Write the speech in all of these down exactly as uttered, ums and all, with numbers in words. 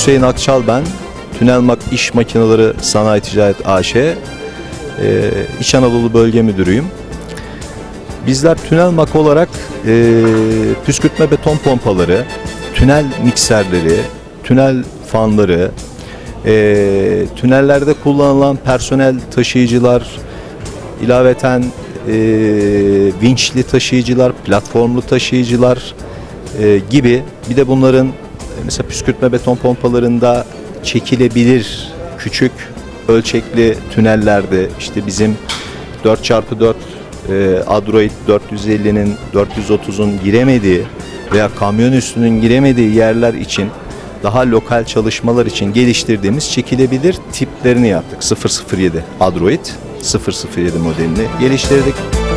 Hüseyin Akçal ben. Tünelmak İş Makineleri Sanayi Ticaret A Ş e, İç Anadolu Bölge Müdürüyüm. Bizler Tünelmak olarak e, püskürtme beton pompaları, tünel mikserleri, tünel fanları, e, tünellerde kullanılan personel taşıyıcılar, ilaveten e, vinçli taşıyıcılar, platformlu taşıyıcılar e, gibi, bir de bunların mesela püskürtme beton pompalarında çekilebilir küçük ölçekli tünellerde işte bizim dört çarpı dört e, Adroid dört yüz ellinin dört yüz otuzun giremediği veya kamyon üstünün giremediği yerler için daha lokal çalışmalar için geliştirdiğimiz çekilebilir tiplerini yaptık. sıfır sıfır yedi Adroid sıfır sıfır yedi modelini geliştirdik.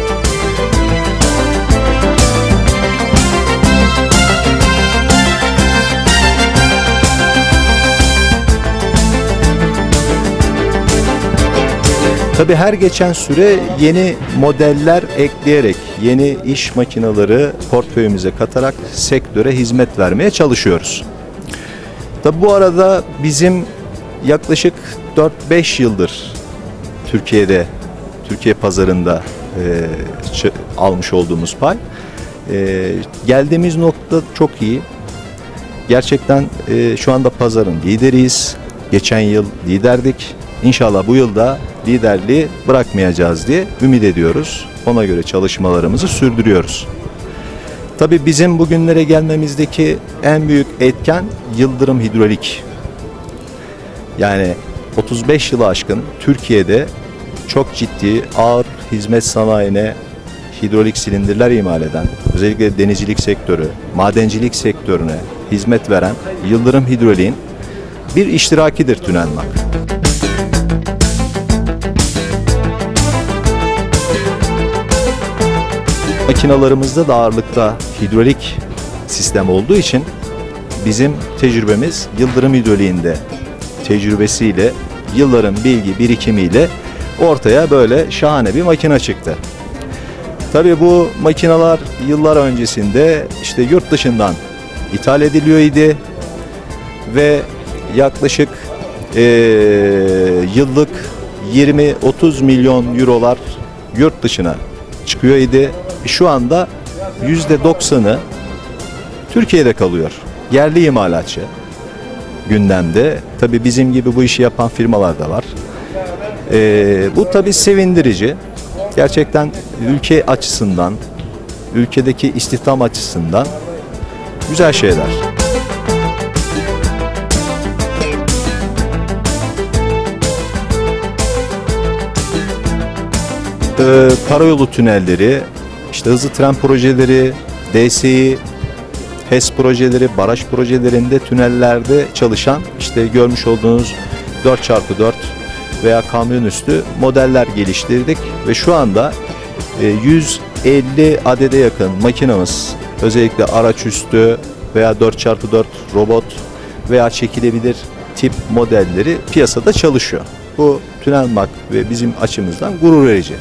Tabii her geçen süre yeni modeller ekleyerek, yeni iş makineleri portföyümüze katarak sektöre hizmet vermeye çalışıyoruz. Tabii bu arada bizim yaklaşık dört beş yıldır Türkiye'de, Türkiye pazarında e, almış olduğumuz pay. E, geldiğimiz nokta çok iyi. Gerçekten e, şu anda pazarın lideriyiz. Geçen yıl liderdik. İnşallah bu yılda liderliği bırakmayacağız diye ümit ediyoruz. Ona göre çalışmalarımızı sürdürüyoruz. Tabii bizim bugünlere gelmemizdeki en büyük etken Yıldırım Hidrolik. Yani otuz beş yılı aşkın Türkiye'de çok ciddi ağır hizmet sanayine hidrolik silindirler imal eden, özellikle denizcilik sektörü, madencilik sektörüne hizmet veren Yıldırım Hidrolik'in bir iştirakidir Tünelmak. Makinalarımızda da ağırlıkta hidrolik sistem olduğu için bizim tecrübemiz Yıldırım Hidrolik'inde tecrübesiyle, yılların bilgi birikimiyle ortaya böyle şahane bir makine çıktı. Tabii bu makineler yıllar öncesinde işte yurt dışından ithal ediliyor idi ve yaklaşık e, yıllık yirmi otuz milyon eurolar yurt dışına çıkıyor idi. Şu anda yüzde doksanı Türkiye'de kalıyor. Yerli imalatçı gündemde. Tabii bizim gibi bu işi yapan firmalar da var. Ee, bu tabii sevindirici. Gerçekten ülke açısından, ülkedeki istihdam açısından güzel şeyler. Ee, karayolu tünelleri, İşte hızlı tren projeleri, D S İ, H E S projeleri, baraj projelerinde tünellerde çalışan işte görmüş olduğunuz dört çarpı dört veya kamyon üstü modeller geliştirdik ve şu anda yüz elli adede yakın makinamız özellikle araç üstü veya dört çarpı dört robot veya çekilebilir tip modelleri piyasada çalışıyor. Bu Tünelmak ve bizim açımızdan gurur verici.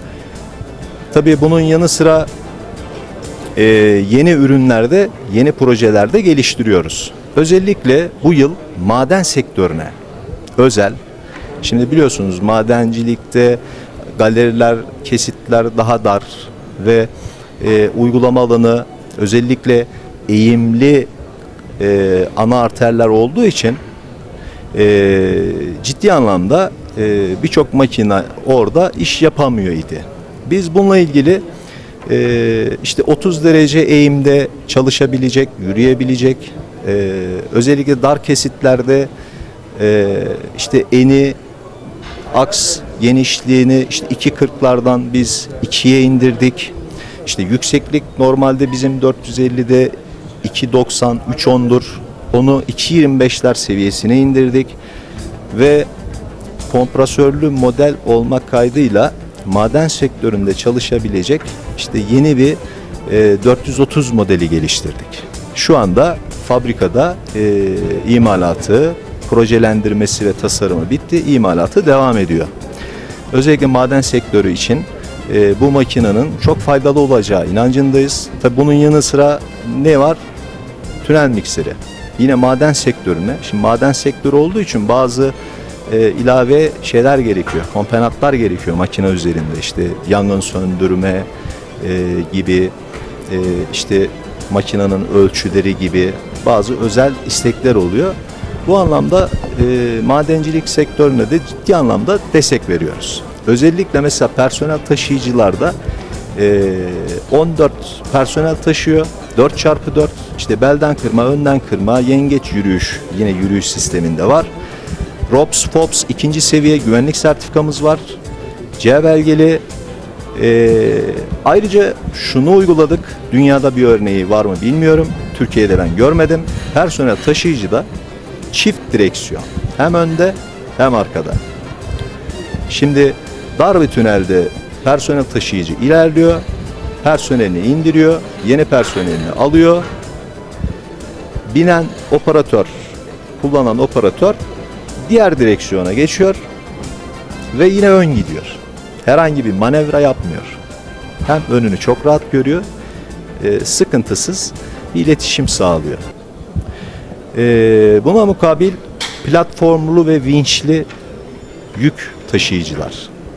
Tabii bunun yanı sıra e, yeni ürünlerde, yeni projelerde geliştiriyoruz. Özellikle bu yıl maden sektörüne özel. Şimdi biliyorsunuz madencilikte galeriler, kesitler daha dar ve e, uygulama alanı özellikle eğimli e, ana arterler olduğu için e, ciddi anlamda e, birçok makine orada iş yapamıyor idi. Biz bununla ilgili e, işte otuz derece eğimde çalışabilecek, yürüyebilecek, e, özellikle dar kesitlerde e, işte eni, aks genişliğini işte iki kırklardan biz ikiye indirdik. İşte yükseklik normalde bizim dört yüz ellide iki doksan, üç ondur. Onu iki yirmi beşler seviyesine indirdik ve kompresörlü model olmak kaydıyla maden sektöründe çalışabilecek işte yeni bir e, dört yüz otuz modeli geliştirdik. Şu anda fabrikada e, imalatı, projelendirmesi ve tasarımı bitti. İmalatı devam ediyor. Özellikle maden sektörü için e, bu makinenin çok faydalı olacağı inancındayız. Tabii bunun yanı sıra ne var? Tünel mikseri. yine maden sektörüne. Şimdi maden sektörü olduğu için bazı e, ilave şeyler gerekiyor, komponentler gerekiyor makine üzerinde. İşte yangın söndürme e, gibi, e, işte makinenin ölçüleri gibi bazı özel istekler oluyor. Bu anlamda e, madencilik sektörüne de ciddi anlamda destek veriyoruz. Özellikle mesela personel taşıyıcılarda e, on dört personel taşıyor. dört çarpı dört işte belden kırma, önden kırma, yengeç yürüyüş yine yürüyüş sisteminde var. R O P S, F O P S ikinci seviye güvenlik sertifikamız var. C belgeli. E, ayrıca şunu uyguladık. Dünyada bir örneği var mı bilmiyorum. Türkiye'de ben görmedim. Personel taşıyıcıda çift direksiyon. Hem önde hem arkada. Şimdi dar bir tünelde personel taşıyıcı ilerliyor. Personelini indiriyor. Yeni personelini alıyor. Binen operatör, kullanan operatör diğer direksiyona geçiyor ve yine ön gidiyor. Herhangi bir manevra yapmıyor. Hem önünü çok rahat görüyor, e, sıkıntısız bir iletişim sağlıyor. E, buna mukabil platformlu ve vinçli yük taşıyıcılar.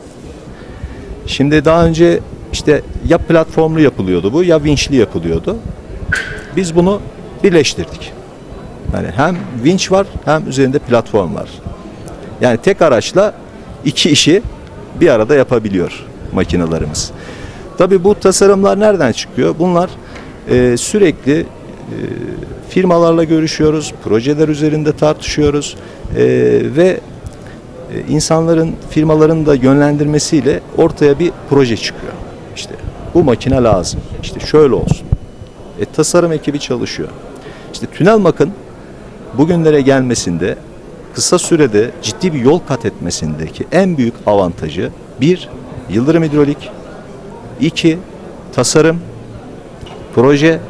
Şimdi daha önce işte ya platformlu yapılıyordu bu ya vinçli yapılıyordu. Biz bunu birleştirdik. Yani hem vinç var hem üzerinde platform var. Yani tek araçla iki işi bir arada yapabiliyor makinelerimiz. Tabii bu tasarımlar nereden çıkıyor? Bunlar e, sürekli e, firmalarla görüşüyoruz, projeler üzerinde tartışıyoruz e, ve e, insanların, firmaların da yönlendirmesiyle ortaya bir proje çıkıyor. İşte bu makine lazım, işte şöyle olsun. E, tasarım ekibi çalışıyor. İşte TÜNELMAK'ın bugünlere gelmesinde, kısa sürede ciddi bir yol kat etmesindeki en büyük avantajı bir, yıldırım hidrolik, iki, tasarım, proje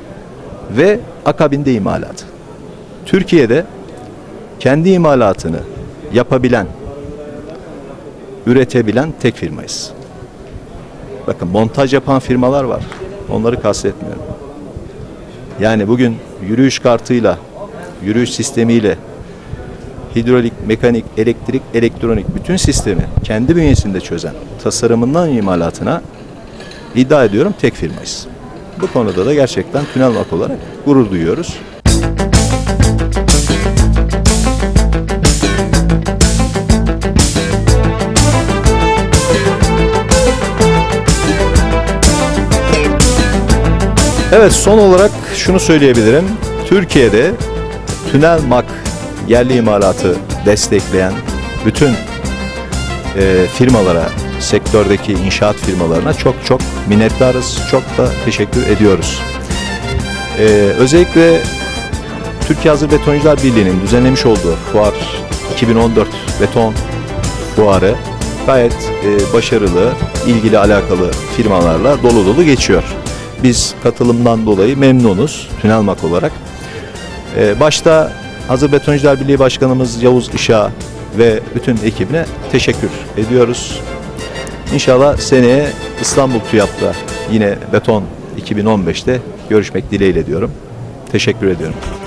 ve akabinde imalat. Türkiye'de kendi imalatını yapabilen, üretebilen tek firmayız. Bakın montaj yapan firmalar var. Onları kastetmiyorum. Yani bugün yürüyüş kartıyla, yürüyüş sistemiyle, hidrolik, mekanik, elektrik, elektronik bütün sistemi kendi bünyesinde çözen tasarımından imalatına iddia ediyorum tek firmayız. Bu konuda da gerçekten TÜNELMAK olarak gurur duyuyoruz. Evet, son olarak şunu söyleyebilirim. Türkiye'de TÜNELMAK yerli imalatı destekleyen bütün e, firmalara, sektördeki inşaat firmalarına çok çok minnettarız. Çok da teşekkür ediyoruz. E, özellikle Türkiye Hazır Betoncular Birliği'nin düzenlemiş olduğu fuar iki bin on dört beton fuarı gayet e, başarılı, ilgili alakalı firmalarla dolu dolu geçiyor. Biz katılımdan dolayı memnunuz TÜNELMAK olarak. Ee, başta Hazır Betoncular Birliği Başkanımız Yavuz Işık'a ve bütün ekibine teşekkür ediyoruz. İnşallah seneye İstanbul TÜYAP'ta yine Beton iki bin on beşte görüşmek dileğiyle diyorum. Teşekkür ediyorum.